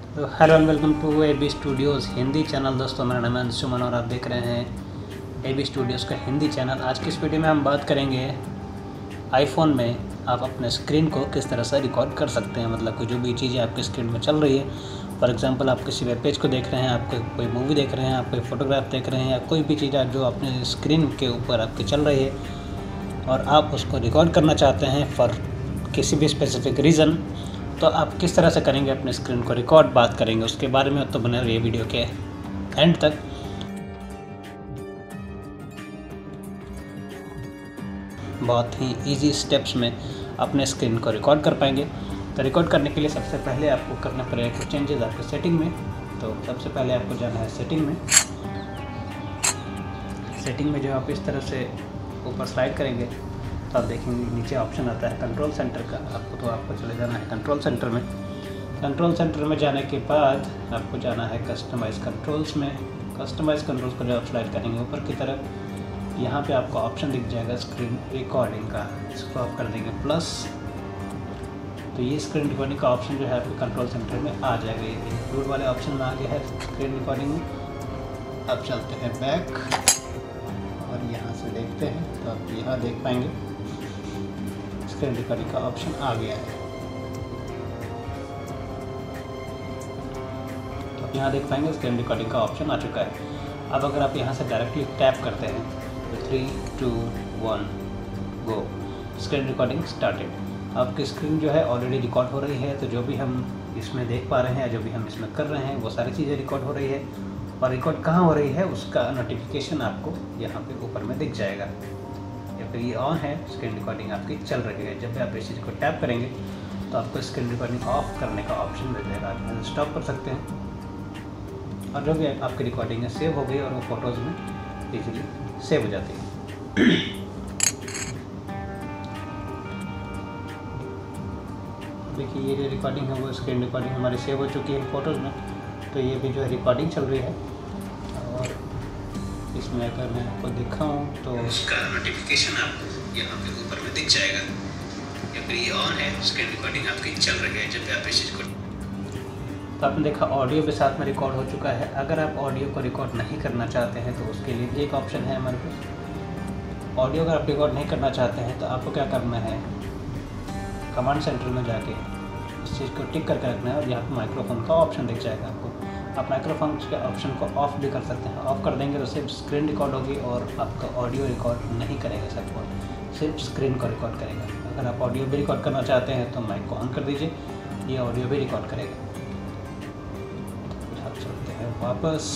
तो hello and welcome to AB studios Hindi channel. दोस्तों मेरा नाम है अंशुमन और आप देख रहे हैं AB स्टूडियोज़ का हिंदी चैनल। आज की इस वीडियो में हम बात करेंगे आईफोन में आप अपने स्क्रीन को किस तरह से रिकॉर्ड कर सकते हैं। मतलब कि जो भी चीज़ें आपकी स्क्रीन में चल रही है, फॉर एग्जांपल आप किसी वेब पेज को देख रहे हैं, आप कोई मूवी देख रहे हैं, आप कोई फ़ोटोग्राफ देख रहे हैं, या कोई भी चीज़ जो अपने स्क्रीन के ऊपर आपकी चल रही है और आप उसको रिकॉर्ड करना चाहते हैं फॉर किसी भी स्पेसिफिक रीज़न, तो आप किस तरह से करेंगे अपने स्क्रीन को रिकॉर्ड, बात करेंगे उसके बारे में। तो बने रहिए वीडियो के एंड तक। बहुत ही इजी स्टेप्स में अपने स्क्रीन को रिकॉर्ड कर पाएंगे। तो रिकॉर्ड करने के लिए सबसे पहले आपको करना पड़ेगा कुछ चेंजेस आपके सेटिंग में। तो सबसे पहले आपको जाना है सेटिंग में। सेटिंग में जो आप इस तरह से ऊपर स्लाइड करेंगे तो आप देखेंगे नीचे ऑप्शन आता है कंट्रोल सेंटर का। आपको चले जाना है कंट्रोल सेंटर में। कंट्रोल सेंटर में जाने के बाद आपको जाना है कस्टमाइज़ कंट्रोल्स में। कस्टमाइज़ कंट्रोल्स को जब आप स्लाइड करेंगे ऊपर की तरफ, यहाँ पे आपको ऑप्शन दिख जाएगा स्क्रीन रिकॉर्डिंग का। इसको आप कर देंगे प्लस, तो ये स्क्रीन रिकॉर्डिंग का ऑप्शन जो है आपके कंट्रोल सेंटर में आ जाएगा। ये इंक्लूड वाले ऑप्शन में आ गया है स्क्रीन रिकॉर्डिंग में। अब चलते हैं बैक और यहाँ से देखते हैं तो आप यहाँ देख पाएंगे स्क्रीन रिकॉर्डिंग का ऑप्शन आ गया है। तो आप यहाँ देख पाएंगे स्क्रीन रिकॉर्डिंग का ऑप्शन आ चुका है। अब अगर आप यहाँ से डायरेक्टली टैप करते हैं तो 3, 2, 1 गो, स्क्रीन रिकॉर्डिंग स्टार्टेड। आपकी स्क्रीन जो है ऑलरेडी रिकॉर्ड हो रही है। तो जो भी हम इसमें देख पा रहे हैं, जो भी हम इसमें कर रहे हैं, वो सारी चीज़ें रिकॉर्ड हो रही है। और रिकॉर्ड कहाँ हो रही है उसका नोटिफिकेशन आपको यहाँ पे ऊपर में दिख जाएगा। या फिर ये ऑन है, स्क्रीन रिकॉर्डिंग आपकी चल रही है। जब भी आप इस चीज़ को टैप करेंगे तो आपको स्क्रीन रिकॉर्डिंग ऑफ करने का ऑप्शन मिल जाएगा। आप स्टॉप कर सकते हैं और जो भी आपकी रिकॉर्डिंग है सेव हो गई और वो फ़ोटोज़ में इजीली सेव हो जाती है। देखिए ये जो रिकॉर्डिंग है वो स्क्रीन रिकॉर्डिंग हमारी सेव हो चुकी है फ़ोटोज़ में। तो ये भी जो है रिकॉर्डिंग चल रही है। और इसमें अगर मैं आपको दिखाऊं तो उसका नोटिफिकेशन आपको यहाँ पे ऊपर में दिख जाएगा। या फिर ये ऑन है, स्क्रीन रिकॉर्डिंग आपकी चल रही है। जब भी आप इस चीज़ को, तो आपने देखा ऑडियो के साथ में रिकॉर्ड हो चुका है। अगर आप ऑडियो को रिकॉर्ड नहीं करना चाहते हैं तो उसके लिए भी एक ऑप्शन है हमारे पास। ऑडियो अगर आप रिकॉर्ड नहीं करना चाहते हैं तो आपको क्या करना है, कमांड सेंटर में जाके इस चीज़ को टिक करके रखना है और यहाँ पर माइक्रोफोन का ऑप्शन दिख जाएगा आपको। आप माइक्रोफोन के ऑप्शन को ऑफ भी कर सकते हैं। ऑफ़ कर देंगे तो सिर्फ स्क्रीन रिकॉर्ड होगी और आपका ऑडियो रिकॉर्ड नहीं करेगा, सिर्फ स्क्रीन को रिकॉर्ड करेगा। अगर आप ऑडियो भी रिकॉर्ड करना चाहते हैं तो माइक को ऑन कर दीजिए, ये ऑडियो भी रिकॉर्ड करेगा। आप चलते हैं वापस।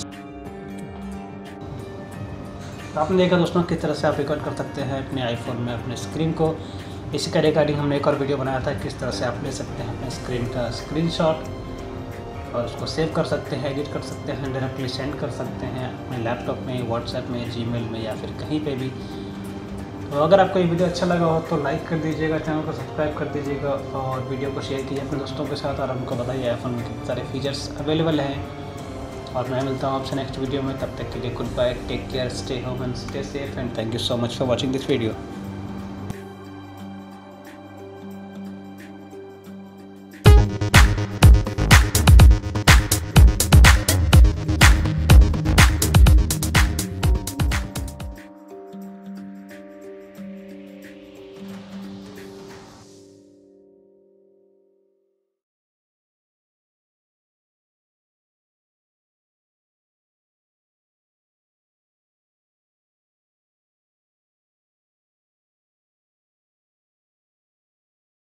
तो आपने देखा दोस्तों किस तरह से आप रिकॉर्ड कर सकते हैं अपने आईफोन में अपने स्क्रीन को। इसी का रिकॉर्डिंग हमने एक और वीडियो बनाया था किस तरह से आप ले सकते हैं अपने स्क्रीन का स्क्रीनशॉट और उसको सेव कर सकते हैं, एडिट कर सकते हैं, डायरेक्टली सेंड कर सकते हैं अपने लैपटॉप में, व्हाट्सएप में, जीमेल में या फिर कहीं पे भी। तो अगर आपको ये वीडियो अच्छा लगा हो तो लाइक कर दीजिएगा, चैनल को सब्सक्राइब कर दीजिएगा और वीडियो को शेयर कीजिए अपने दोस्तों के साथ। और हमको बताइए आईफोन में कितने सारे फीचर्स अवेलेबल हैं। और मैं मिलता हूँ आपसे नेक्स्ट वीडियो में। तब तक के लिए good bye, take care, stay home and stay safe and thank you so much for watching this video.